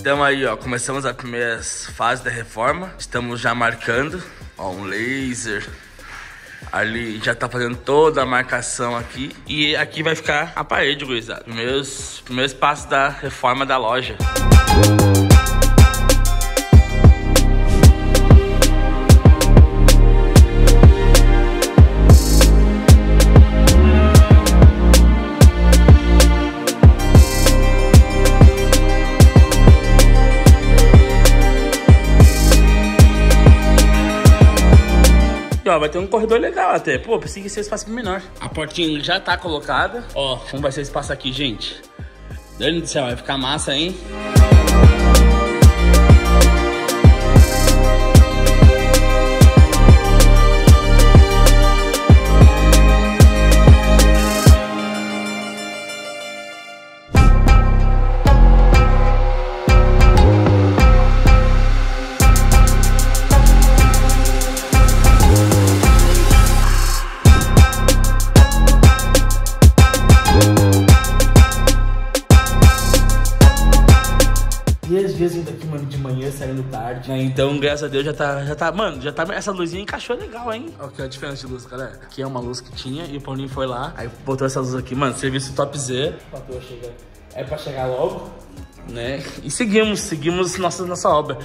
Então aí, ó, começamos a primeira fase da reforma. Estamos já marcando, ó, um laser. Ali já tá fazendo toda a marcação aqui. E aqui vai ficar a parede, gurizada. Primeiros passos da reforma da loja. E ó, vai ter um corredor legal até. Pô, pensei que esse espaço menor. A portinha já tá colocada. Ó, como vai ser esse espaço aqui, gente? Deus do céu, vai ficar massa, hein? E às vezes vindo aqui, mano, de manhã, saindo tarde. Então, graças a Deus, mano, essa luzinha encaixou legal, hein? Olha aqui a diferença de luz, galera. Aqui é uma luz que tinha e o Paulinho foi lá, aí botou essa luz aqui, mano, serviço topzera. É pra chegar logo, né? E seguimos nossa obra.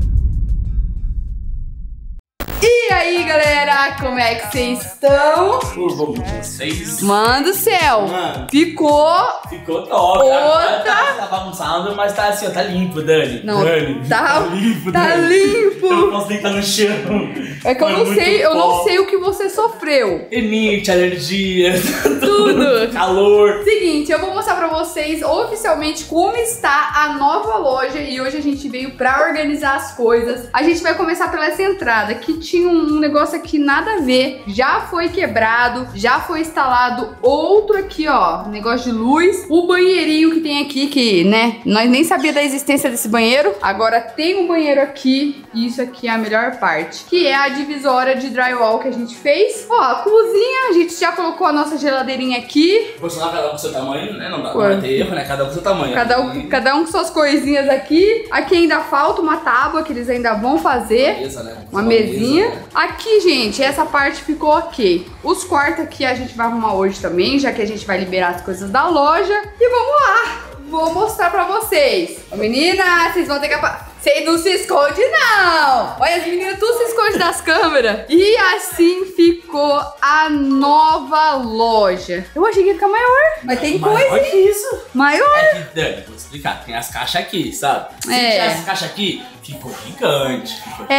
E aí, galera, como é que vocês estão? Vocês... Mano do céu, Mano. Ficou top. outra... Tá bagunçado, mas tá assim, ó, tá limpo, Dani. Não, Dani, tá limpo, Dani. Eu não posso deitar no chão. É que eu não sei o que você sofreu. Rinite, alergia, Tudo. calor. Seguinte, eu vou mostrar pra vocês oficialmente como está a nova loja. E hoje a gente veio pra organizar as coisas. A gente vai começar pela essa entrada, que tinha um negócio aqui nada a ver. Já foi quebrado, já foi instalado outro aqui, ó, negócio de luz. O banheirinho que tem aqui, que, né, nós nem sabia da existência desse banheiro. Agora tem um banheiro aqui, e isso aqui é a melhor parte, que é a divisória de drywall que a gente fez. Ó, a cozinha, a gente já colocou a nossa geladeirinha aqui. Funcionar cada um com seu tamanho, né? Não vai ter erro, né? Cada um com seu tamanho. Cada um com suas coisinhas aqui. Aqui ainda falta uma tábua que eles ainda vão fazer. Uma mesa, né? Uma mesinha. Mesa, né? Aqui, gente, essa parte ficou ok. Os quartos aqui a gente vai arrumar hoje também, já que a gente vai liberar as coisas da loja. E vamos lá! Vou mostrar pra vocês. Ô, meninas, vocês vão ter que... Vocês não se escondem, não! Olha, as meninas tudo se escondem das câmeras. E assim ficou a nova loja. Eu achei que ia ficar maior, mas tem coisa, Olha hein? isso. Maior. É que, Dani, vou explicar. Tem as caixas aqui, sabe? Se tiver essa caixa aqui, ficou gigante.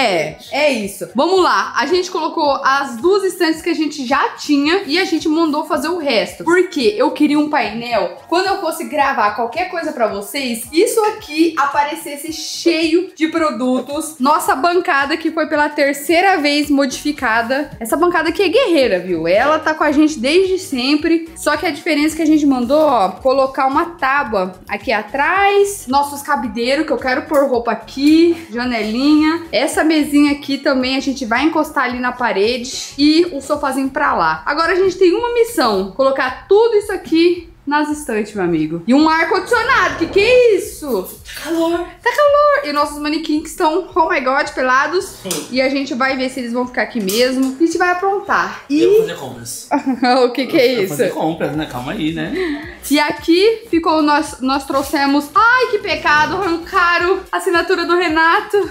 É isso. Vamos lá. A gente colocou as duas estantes que a gente já tinha e a gente mandou fazer o resto. Porque eu queria um painel, quando eu fosse gravar qualquer coisa pra vocês, isso aqui aparecesse cheio de produtos. Nossa bancada que foi pela terceira vez modificada. Essa bancada aqui é guerreira, viu? Ela tá com a gente desde sempre. Só que a diferença é que a gente mandou, ó, colocar uma tábua aqui atrás. Nossos cabideiros, que eu quero pôr roupa aqui. Janelinha. Essa mesinha aqui também a gente vai encostar ali na parede. E o sofazinho pra lá. Agora a gente tem uma missão. Colocar tudo isso aqui nas estantes, meu amigo. E um ar-condicionado. Que é isso? Calor. Tá calor. E nossos manequins que estão, oh my god, pelados. E a gente vai ver se eles vão ficar aqui mesmo. A gente vai aprontar. E eu vou fazer compras. O que é isso? Eu vou fazer compras, né? Calma aí, né? E aqui ficou, nós trouxemos... Ai, que pecado, arrancaram a assinatura do Renato.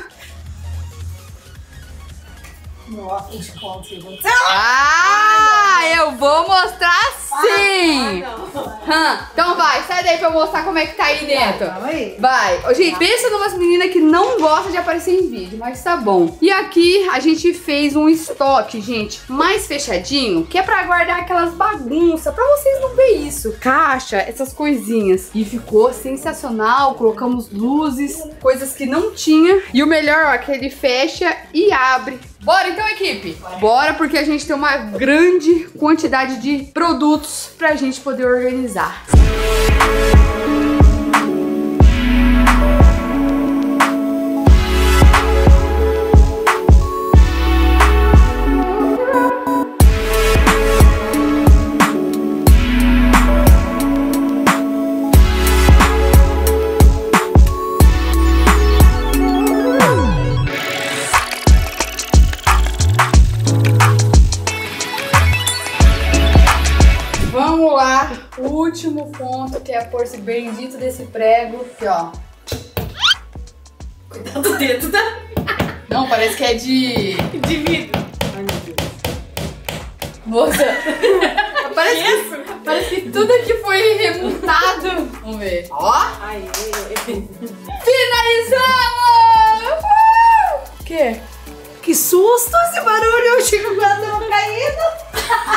Ah, eu vou mostrar sim. Então vai, sai daí pra eu mostrar como é que tá aí dentro. Vai. Ô, gente, pensa numas meninas que não gostam de aparecer em vídeo, mas tá bom. E aqui a gente fez um estoque, gente, mais fechadinho, que é pra guardar aquelas bagunças, pra vocês não verem isso. Caixa, essas coisinhas. E ficou sensacional, colocamos luzes, coisas que não tinha. E o melhor, ó, que ele fecha e abre. Bora então, equipe? Bora, porque a gente tem uma grande quantidade de produtos pra gente poder organizar. último ponto, que é pôr esse bendito desse prego. Aqui, ó. Cuidado do dedo, tá? Não, parece que é de vidro. Ai, meu Deus. Moça. Parece que tudo aqui foi remontado. Vamos ver. Ó. Finalizamos! O quê? Que susto esse barulho! O Chico quase tava caindo.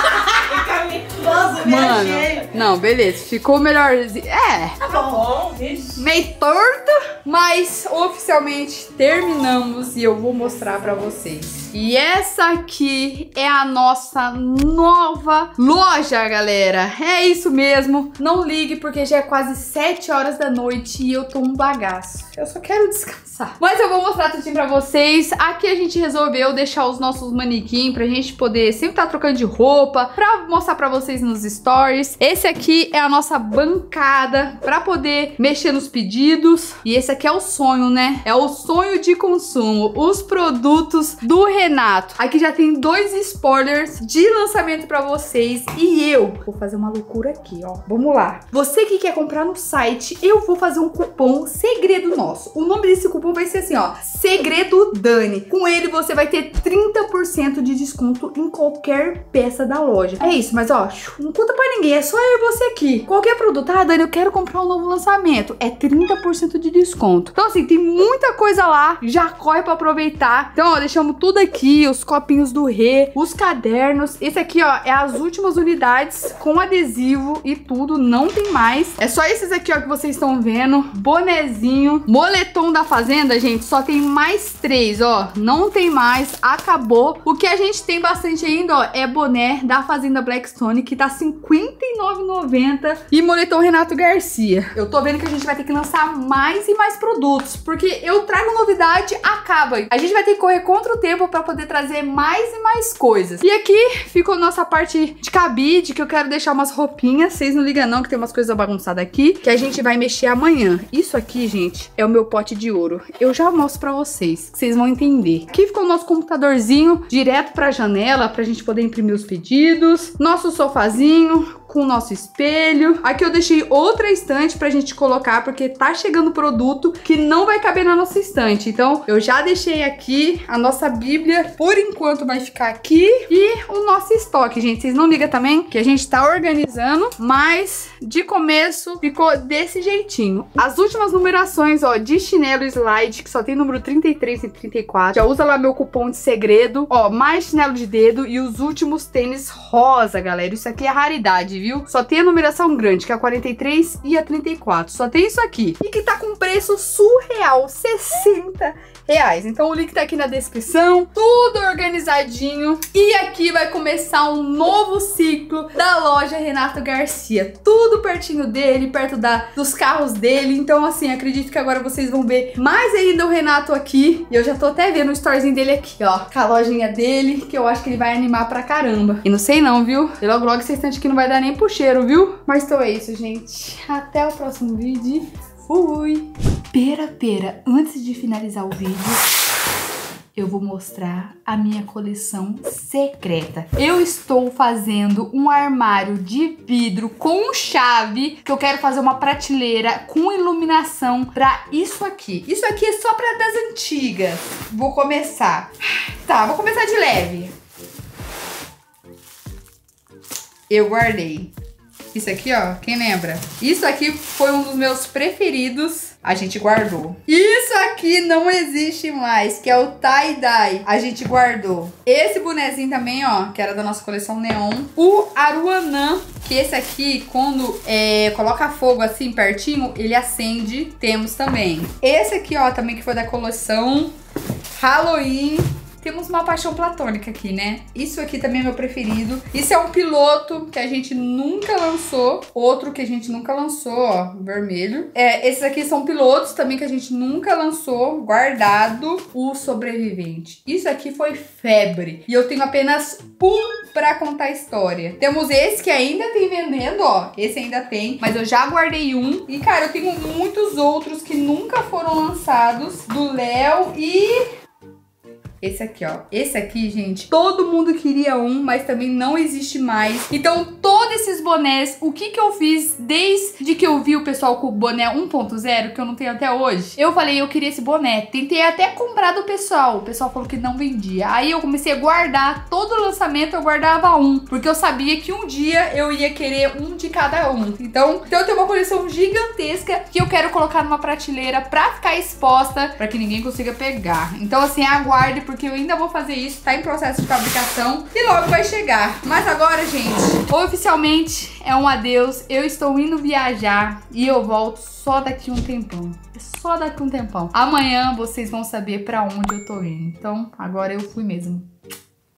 Nossa, mano, não, beleza, ficou melhorzinho. Tá bom, meio torto, mas oficialmente terminamos e eu vou mostrar pra vocês. E essa aqui é a nossa nova loja, galera. É isso mesmo. Não ligue porque já é quase 7 horas da noite e eu tô um bagaço. Eu só quero descansar. Mas eu vou mostrar tudinho pra vocês. Aqui a gente resolveu deixar os nossos manequins pra gente poder sempre estar trocando de roupa, pra mostrar pra vocês nos stories. Esse aqui é a nossa bancada pra poder mexer nos pedidos. E esse aqui é o sonho, né? É o sonho de consumo. Os produtos do Renato. Aqui já tem 2 spoilers de lançamento pra vocês. E eu vou fazer uma loucura aqui, ó. Vamos lá. Você que quer comprar no site, eu vou fazer um cupom segredo nosso. O nome desse cupom vai ser assim, ó. Segredo Dani. Com ele você vai ter 30% de desconto em qualquer peça da loja. É isso, mas ó, não conta pra ninguém. É só eu e você aqui. Qualquer produto. Ah, Dani, eu quero comprar um novo lançamento. É 30% de desconto. Então assim, tem muita coisa lá. Já corre pra aproveitar. Então, ó, deixamos tudo aqui. Os copinhos do Rê, os cadernos. Esse aqui, ó, é as últimas unidades com adesivo e tudo. Não tem mais. É só esses aqui, ó, que vocês estão vendo. Bonezinho. Moletom da Fazenda, gente, só tem mais 3, ó. Não tem mais. Acabou. O que a gente tem bastante ainda, ó, é boné da Fazenda Blackstone, que tá R$ 59,90. E moletom Renato Garcia. Eu tô vendo que a gente vai ter que lançar mais e mais produtos, porque eu trago novidade, acaba. A gente vai ter que correr contra o tempo pra poder trazer mais e mais coisas. E aqui ficou nossa parte de cabide, que eu quero deixar umas roupinhas. Vocês não ligam não, que tem umas coisas bagunçadas aqui, que a gente vai mexer amanhã. Isso aqui, gente, é o meu pote de ouro. Eu já mostro pra vocês, que vocês vão entender. Aqui ficou o nosso computadorzinho direto pra janela, pra gente poder imprimir os pedidos. Nosso sofazinho com o nosso espelho. Aqui eu deixei outra estante pra gente colocar, porque tá chegando produto que não vai caber na nossa estante. Então, eu já deixei aqui a nossa bíblia, por enquanto vai ficar aqui. E o nosso estoque, gente. Vocês não ligam também que a gente tá organizando, mas de começo ficou desse jeitinho. As últimas numerações, ó, de chinelo slide, que só tem número 33 e 34. Já usa lá meu cupom de segredo. Ó, mais chinelo de dedo e os últimos tênis rosa, galera. Isso aqui é raridade, viu? Só tem a numeração grande, que é a 43 e a 34. Só tem isso aqui. E que tá com preço surreal, R$60. Então o link tá aqui na descrição. Tudo organizadinho. E aqui vai começar um novo ciclo da loja Renato Garcia. Tudo pertinho dele, perto dos carros dele. Então assim, acredito que agora vocês vão ver mais ainda o Renato aqui. E eu já tô até vendo o storyzinho dele aqui, ó. Com a lojinha dele, que eu acho que ele vai animar pra caramba. E não sei não, viu? E logo logo esse instante aqui não vai dar nem pro cheiro, viu? Mas então é isso, gente. Até o próximo vídeo. Fui! Pera, antes de finalizar o vídeo, eu vou mostrar a minha coleção secreta. Eu estou fazendo um armário de vidro com chave, que eu quero fazer uma prateleira com iluminação pra isso aqui. Isso aqui é só pra das antigas. Vou começar. Tá, vou começar de leve. Eu guardei. Isso aqui, ó, quem lembra? Isso aqui foi um dos meus preferidos. A gente guardou. Isso aqui não existe mais, que é o tie-dye. A gente guardou. Esse bonezinho também, ó, que era da nossa coleção neon. O Aruanã, que esse aqui, quando coloca fogo assim pertinho, ele acende. Temos também. Esse aqui, ó, também que foi da coleção Halloween. Temos uma paixão platônica aqui, né? Isso aqui também é meu preferido. Isso é um piloto que a gente nunca lançou. Outro que a gente nunca lançou, ó, vermelho. Esses aqui são pilotos também que a gente nunca lançou. Guardado. O sobrevivente. Isso aqui foi febre. E eu tenho apenas um pra contar a história. Temos esse que ainda tem vendendo, ó. Esse ainda tem. Mas eu já guardei um. E, cara, eu tenho muitos outros que nunca foram lançados. Do Léo e... esse aqui, ó. Esse aqui, gente, todo mundo queria um, mas também não existe mais. Então, toda desses bonés, o que eu fiz desde que eu vi o pessoal com o boné 1.0, que eu não tenho até hoje. Eu falei, eu queria esse boné. Tentei até comprar do pessoal. O pessoal falou que não vendia. Aí eu comecei a guardar. Todo lançamento eu guardava um. Porque eu sabia que um dia eu ia querer um de cada um. Então eu tenho uma coleção gigantesca que eu quero colocar numa prateleira pra ficar exposta, pra que ninguém consiga pegar. Então assim, aguarde, porque eu ainda vou fazer isso. Tá em processo de fabricação e logo vai chegar. Mas agora, gente, oficialmente é um adeus. Eu estou indo viajar e eu volto só daqui um tempão. Só daqui um tempão. Amanhã vocês vão saber pra onde eu tô indo. Então agora eu fui mesmo.